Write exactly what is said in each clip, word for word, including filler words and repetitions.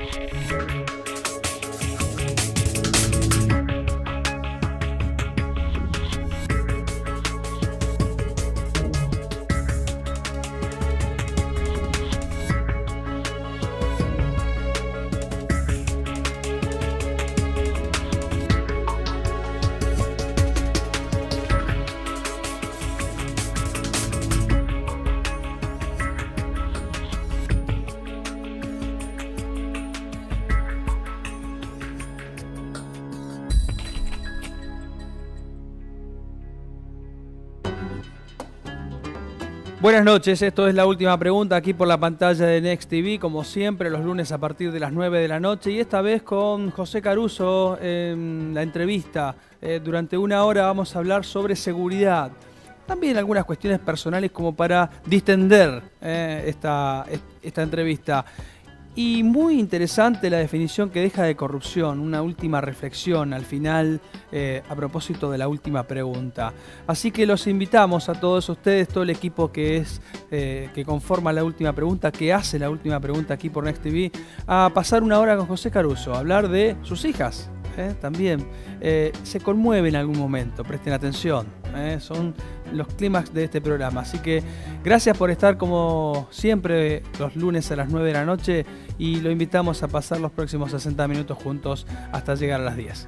Buenas noches, esto es La Última Pregunta aquí por la pantalla de Next T V, como siempre los lunes a partir de las nueve de la noche, y esta vez con José Caruso en la entrevista. Eh, durante una hora vamos a hablar sobre seguridad, también algunas cuestiones personales como para distender eh, esta, esta entrevista. Y muy interesante la definición que deja de corrupción, una última reflexión al final eh, a propósito de la última pregunta. Así que los invitamos a todos ustedes, todo el equipo que es eh, que conforma la última pregunta, que hace la última pregunta aquí por Next T V, a pasar una hora con José Caruso, a hablar de sus hijas. Eh, también eh, se conmueve en algún momento, presten atención, eh, son los clímax de este programa. Así que gracias por estar como siempre los lunes a las nueve de la noche y lo invitamos a pasar los próximos sesenta minutos juntos hasta llegar a las diez.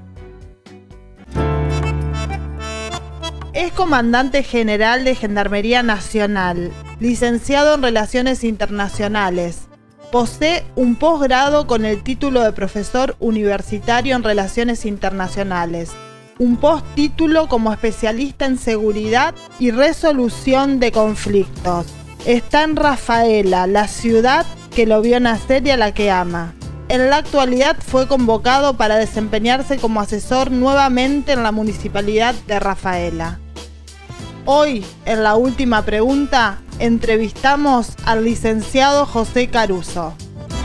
Es comandante general de Gendarmería Nacional, licenciado en Relaciones Internacionales. Posee un posgrado con el título de profesor universitario en Relaciones Internacionales, un postítulo como especialista en seguridad y resolución de conflictos. Está en Rafaela, la ciudad que lo vio nacer y a la que ama. En la actualidad fue convocado para desempeñarse como asesor nuevamente en la Municipalidad de Rafaela. Hoy, en La Última Pregunta, entrevistamos al licenciado José Caruso.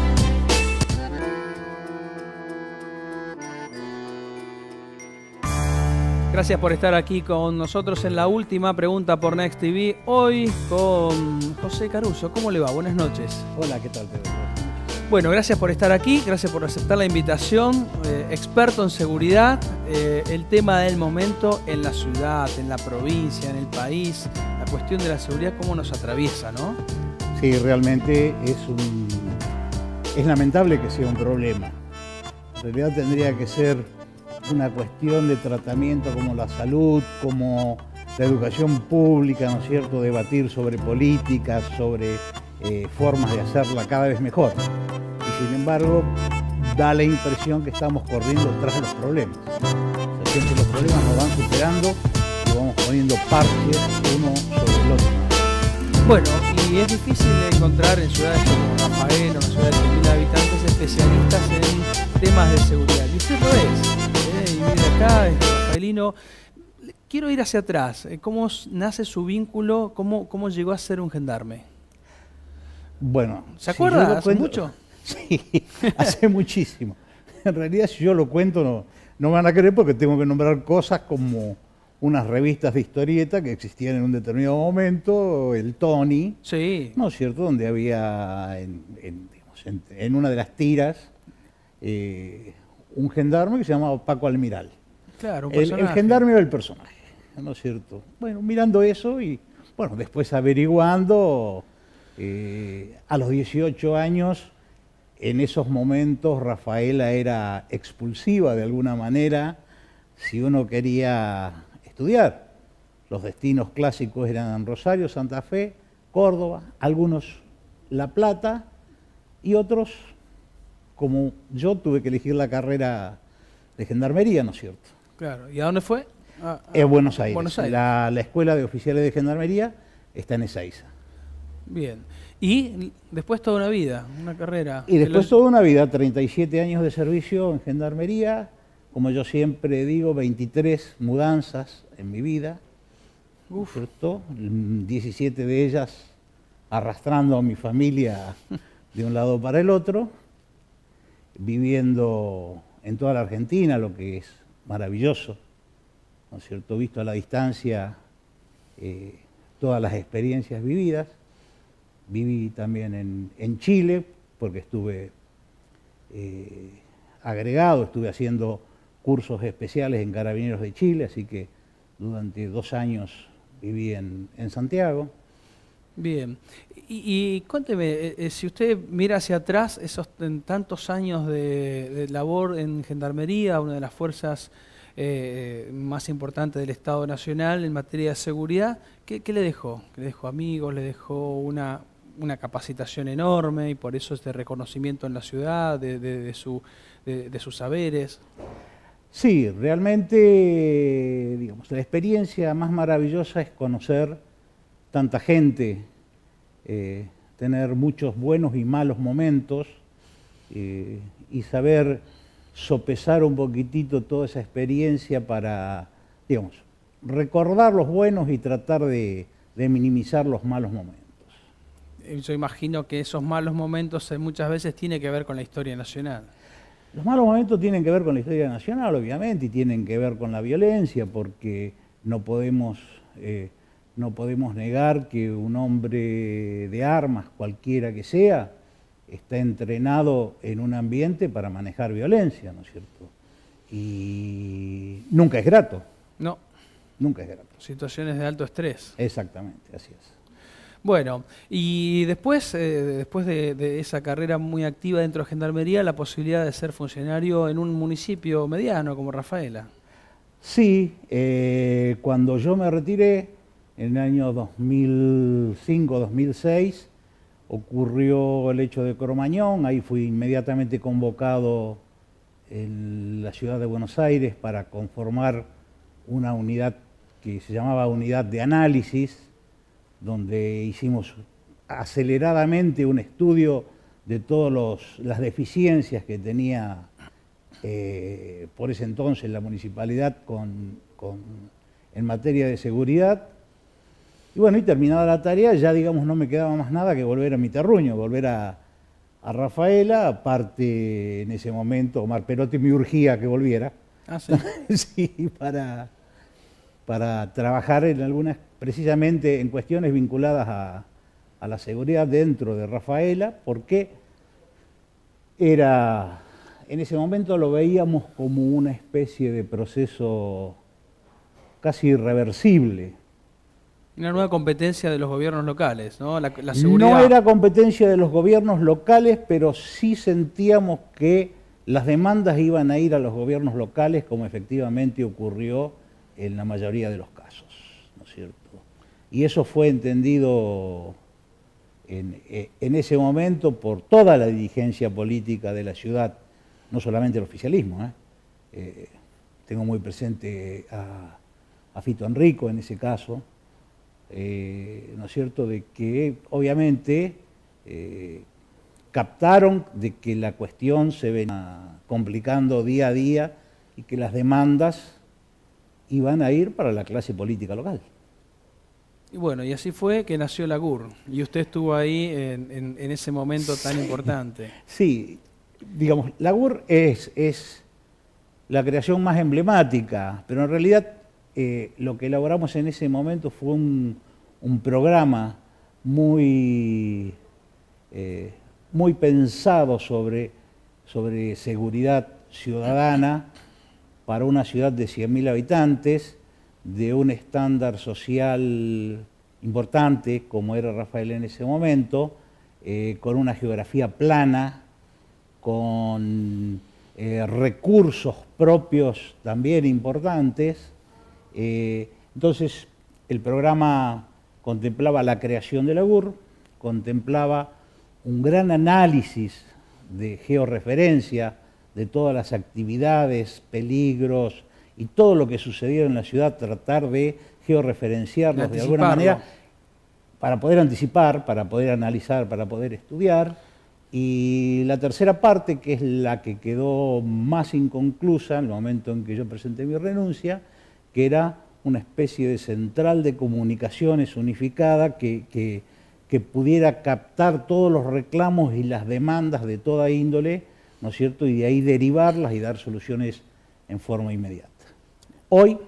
Gracias por estar aquí con nosotros en La Última Pregunta por Next T V. Hoy con José Caruso. ¿Cómo le va? Buenas noches. Hola, ¿qué tal, Pedro? Bueno, gracias por estar aquí, gracias por aceptar la invitación. Eh, experto en seguridad, eh, el tema del momento en la ciudad, en la provincia, en el país, la cuestión de la seguridad, cómo nos atraviesa, ¿no? Sí, realmente es un es lamentable que sea un problema. En realidad tendría que ser una cuestión de tratamiento como la salud, como la educación pública, ¿no es cierto? Debatir sobre políticas, sobre eh, formas de hacerla cada vez mejor. Y sin embargo, da la impresión que estamos corriendo tras los problemas. O sea, siempre los problemas nos van superando y vamos poniendo parches uno sobre el otro. Bueno, y es difícil encontrar en ciudades como Rafael, una ciudad de cien mil habitantes, especialistas en temas de seguridad. Y usted lo es, ¿eh? Y vive acá, es rafaelino. Quiero ir hacia atrás. ¿Cómo nace su vínculo? ¿Cómo, cómo llegó a ser un gendarme? Bueno, ¿se acuerda? Si ¿Hace cuento, mucho? Sí, hace muchísimo. En realidad, si yo lo cuento, no, no me van a creer porque tengo que nombrar cosas como unas revistas de historieta que existían en un determinado momento, el Tony, sí, ¿no es cierto? Donde había en, en, digamos, en, en una de las tiras eh, un gendarme que se llamaba Paco Almiral. Claro, un el, personaje. el gendarme era el personaje, ¿no es cierto? Bueno, mirando eso y, bueno, después averiguando, eh, a los dieciocho años, en esos momentos Rafaela era expulsiva de alguna manera si uno quería estudiar. Los destinos clásicos eran Rosario, Santa Fe, Córdoba, algunos La Plata y otros, como yo, tuve que elegir la carrera de gendarmería, ¿no es cierto? Claro. ¿Y a dónde fue? A, a Es Buenos Aires. Buenos Aires. La, la Escuela de Oficiales de Gendarmería está en Ezeiza. Bien. Y después toda una vida, una carrera. Y después los... toda una vida, treinta y siete años de servicio en gendarmería, como yo siempre digo, veintitrés mudanzas en mi vida, Uf. ¿cierto? diecisiete de ellas arrastrando a mi familia de un lado para el otro, viviendo en toda la Argentina, lo que es maravilloso, ¿no es cierto? Visto a la distancia eh, todas las experiencias vividas. Viví también en, en Chile, porque estuve eh, agregado, estuve haciendo cursos especiales en Carabineros de Chile, así que durante dos años viví en, en Santiago. Bien. Y, y cuénteme, eh, si usted mira hacia atrás, esos en tantos años de, de labor en Gendarmería, una de las fuerzas eh, más importantes del Estado Nacional en materia de seguridad, ¿qué, qué le dejó? ¿Le dejó amigos? ¿Le dejó una, una capacitación enorme y por eso este reconocimiento en la ciudad de, de, de, su, de, de sus saberes? Sí, realmente, digamos, la experiencia más maravillosa es conocer tanta gente, eh, tener muchos buenos y malos momentos eh, y saber sopesar un poquitito toda esa experiencia para, digamos, recordar los buenos y tratar de, de minimizar los malos momentos. Yo imagino que esos malos momentos muchas veces tienen que ver con la historia nacional. Los malos momentos tienen que ver con la historia nacional, obviamente, y tienen que ver con la violencia, porque no podemos, eh, no podemos negar que un hombre de armas, cualquiera que sea, está entrenado en un ambiente para manejar violencia, ¿no es cierto? Y nunca es grato. No. Nunca es grato. Situaciones de alto estrés. Exactamente, así es. Bueno, y después, eh, después de, de esa carrera muy activa dentro de Gendarmería, la posibilidad de ser funcionario en un municipio mediano como Rafaela. Sí, eh, cuando yo me retiré, en el año dos mil cinco, dos mil seis, ocurrió el hecho de Cromañón, ahí fui inmediatamente convocado en la ciudad de Buenos Aires para conformar una unidad que se llamaba Unidad de Análisis, donde hicimos aceleradamente un estudio de todas las deficiencias que tenía eh, por ese entonces la municipalidad con, con, en materia de seguridad. Y bueno, y terminada la tarea, ya digamos no me quedaba más nada que volver a mi terruño, volver a, a Rafaela. Aparte, en ese momento Omar Perotti me urgía que volviera. Ah, sí. Sí, para, para trabajar en algunas, precisamente en cuestiones vinculadas a, a la seguridad dentro de Rafaela, porque era, en ese momento lo veíamos como una especie de proceso casi irreversible. Una nueva competencia de los gobiernos locales, ¿no? La, la seguridad. No era competencia de los gobiernos locales, pero sí sentíamos que las demandas iban a ir a los gobiernos locales, como efectivamente ocurrió en la mayoría de los casos, ¿no es cierto? Y eso fue entendido en, en ese momento por toda la dirigencia política de la ciudad, no solamente el oficialismo, ¿eh? Eh, tengo muy presente a, a Fito Enrico en ese caso, eh, ¿no es cierto?, de que obviamente eh, captaron de que la cuestión se venía complicando día a día y que las demandas iban a ir para la clase política local. Y bueno, y así fue que nació la G U R, y usted estuvo ahí en, en, en ese momento tan sí, importante. Sí, digamos, la G U R es, es la creación más emblemática, pero en realidad eh, lo que elaboramos en ese momento fue un, un programa muy, eh, muy pensado sobre, sobre seguridad ciudadana para una ciudad de cien mil habitantes, de un estándar social importante, como era Rafaela en ese momento, eh, con una geografía plana, con eh, recursos propios también importantes. Eh, entonces, el programa contemplaba la creación de la G U R, contemplaba un gran análisis de georreferencia de todas las actividades, peligros y todo lo que sucediera en la ciudad, tratar de georreferenciarlos de alguna manera para poder anticipar, para poder analizar, para poder estudiar. Y la tercera parte, que es la que quedó más inconclusa en el momento en que yo presenté mi renuncia, que era una especie de central de comunicaciones unificada que, que, que pudiera captar todos los reclamos y las demandas de toda índole, ¿no es cierto?, y de ahí derivarlas y dar soluciones en forma inmediata. Hoy,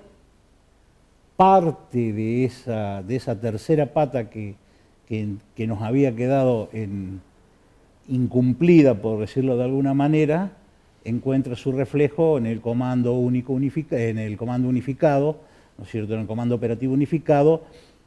parte de esa, de esa tercera pata que, que, que nos había quedado en, incumplida, por decirlo de alguna manera, encuentra su reflejo en el comando único unifica, en el comando unificado, ¿no es cierto?, en el comando operativo unificado,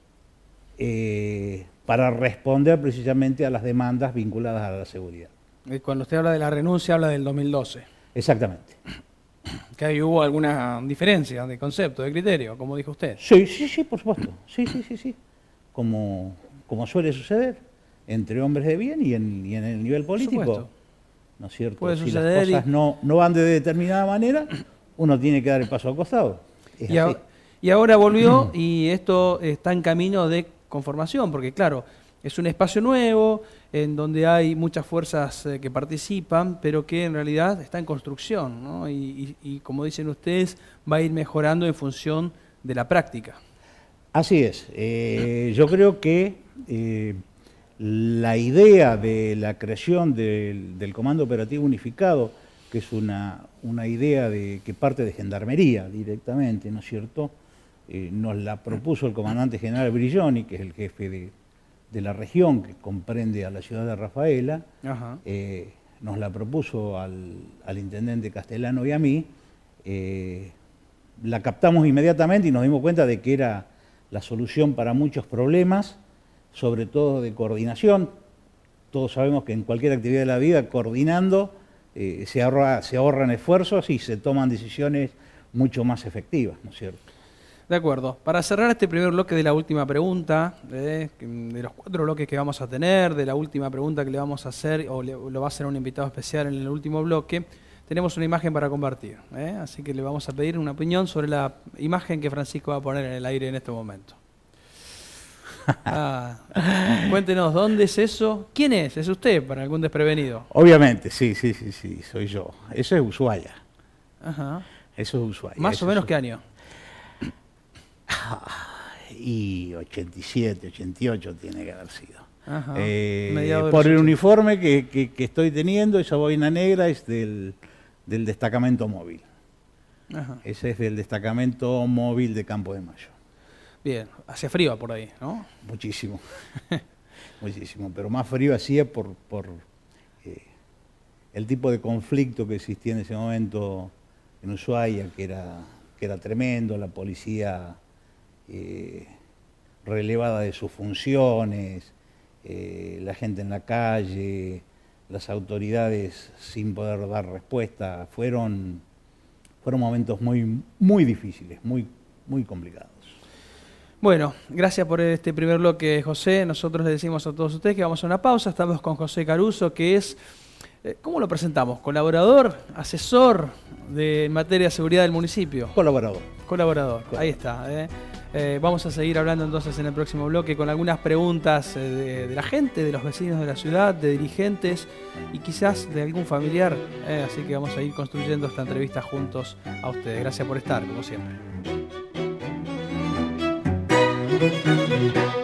eh, para responder precisamente a las demandas vinculadas a la seguridad. Cuando usted habla de la renuncia, habla del dos mil doce. Exactamente. Que ahí hubo alguna diferencia de concepto, de criterio, como dijo usted. Sí, sí, sí, por supuesto. Sí, sí, sí, sí. Como, como suele suceder entre hombres de bien y en, y en el nivel político. ¿No es cierto? Puede si suceder las cosas y... no, no van de determinada manera, uno tiene que dar el paso al costado. Es y, a, y ahora volvió y esto está en camino de conformación, porque claro, es un espacio nuevo en donde hay muchas fuerzas eh, que participan, pero que en realidad está en construcción, ¿no? Y, y, y como dicen ustedes, va a ir mejorando en función de la práctica. Así es. Eh, yo creo que eh, la idea de la creación del, del Comando Operativo Unificado, que es una, una idea de, que parte de Gendarmería directamente, ¿no es cierto?, eh, nos la propuso el comandante general Brilloni, que es el jefe de, de la región que comprende a la ciudad de Rafaela. Ajá. Eh, nos la propuso al, al intendente Castellano y a mí. Eh, la captamos inmediatamente y nos dimos cuenta de que era la solución para muchos problemas, sobre todo de coordinación. Todos sabemos que en cualquier actividad de la vida, coordinando, eh, se, ahorra, se ahorran esfuerzos y se toman decisiones mucho más efectivas, ¿no es cierto? De acuerdo. Para cerrar este primer bloque de la última pregunta, eh, de los cuatro bloques que vamos a tener, de la última pregunta que le vamos a hacer, o le, lo va a hacer un invitado especial en el último bloque, tenemos una imagen para compartir. ¿eh? Así que le vamos a pedir una opinión sobre la imagen que Francisco va a poner en el aire en este momento. Ah, cuéntenos, ¿dónde es eso? ¿Quién es? ¿Es usted, para algún desprevenido? Obviamente, sí, sí, sí, sí, soy yo. Eso es Ushuaia. Ajá. Eso es Ushuaia. ¿Más eso o menos es... qué año? Y ochenta y siete, ochenta y ocho tiene que haber sido. Ajá. Eh, por el uniforme que, que, que estoy teniendo, esa boina negra es del, del destacamento móvil. Ajá. Ese es del destacamento móvil de Campo de Mayo. Bien, hace frío por ahí, ¿no? Muchísimo, muchísimo, pero más frío hacía por, por eh, el tipo de conflicto que existía en ese momento en Ushuaia, que era, que era tremendo, la policía eh, relevada de sus funciones, eh, la gente en la calle, las autoridades sin poder dar respuesta, fueron, fueron momentos muy, muy difíciles, muy, muy complicados. Bueno, gracias por este primer bloque, José. Nosotros le decimos a todos ustedes que vamos a una pausa. Estamos con José Caruso, que es, eh, ¿cómo lo presentamos? ¿Colaborador, asesor de en materia de seguridad del municipio? Colaborador. Colaborador, Colaborador. Ahí está. Eh. Eh, vamos a seguir hablando entonces en el próximo bloque con algunas preguntas eh, de, de la gente, de los vecinos de la ciudad, de dirigentes y quizás de algún familiar. Eh, así que vamos a ir construyendo esta entrevista juntos a ustedes. Gracias por estar, como siempre. Thank you.